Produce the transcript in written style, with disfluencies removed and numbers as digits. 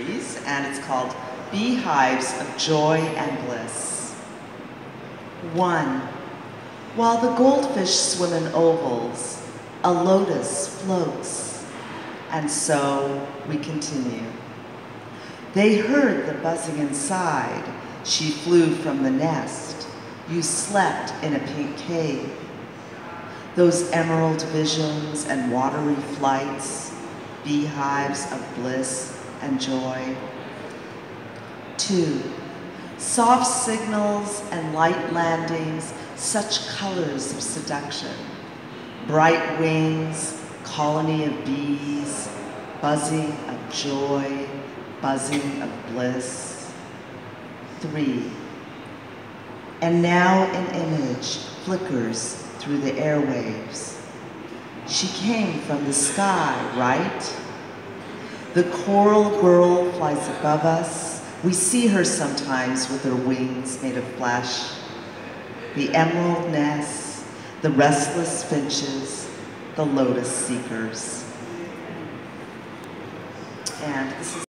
series, and it's called Beehives of Joy and Bliss. 1. While the goldfish swim in ovals, a lotus floats, and so we continue. They heard the buzzing inside. She flew from the nest. You slept in a pink cave. Those emerald visions and watery flights, beehives of bliss and joy. 2. Soft signals and light landings, such colors of seduction. Bright wings, colony of bees, buzzing of joy, buzzing of bliss. 3. And now an image flickers through the airwaves. She came from the sky, right? The coral girl flies above us. We see her sometimes with her wings made of flesh. The emerald nests, the restless finches, the lotus seekers. And this is